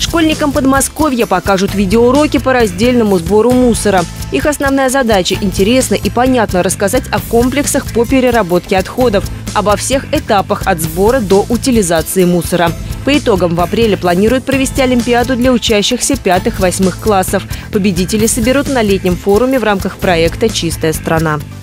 Школьникам Подмосковья покажут видеоуроки по раздельному сбору мусора. Их основная задача – интересно и понятно рассказать о комплексах по переработке отходов, обо всех этапах от сбора до утилизации мусора. По итогам в апреле планируют провести олимпиаду для учащихся 5-8 классов. Победители соберут на летнем форуме в рамках проекта «Чистая страна».